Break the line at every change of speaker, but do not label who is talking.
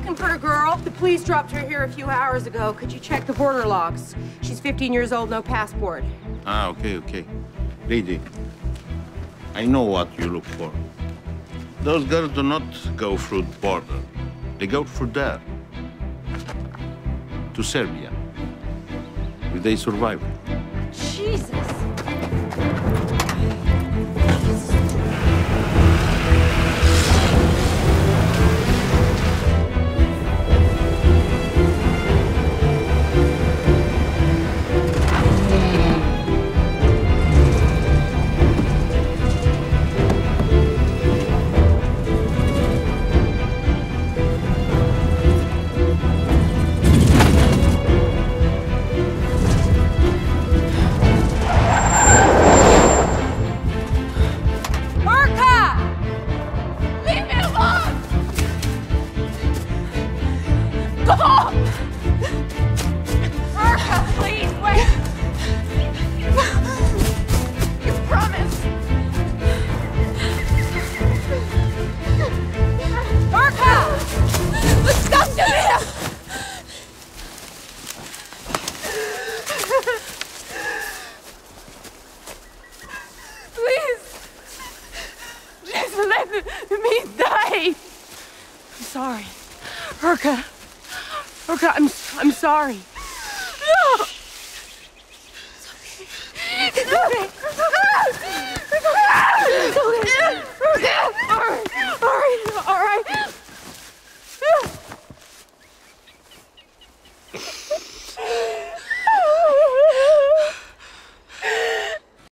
looking for a girl. The police dropped her here a few hours ago. Could you check the border logs? She's 15 years old, no passport.
Ah, okay. Lady, I know what you look for. Those girls do not go through the border. They go through there. To Serbia. If they survive.
Jesus. I'm sorry. No! It's okay. It's okay.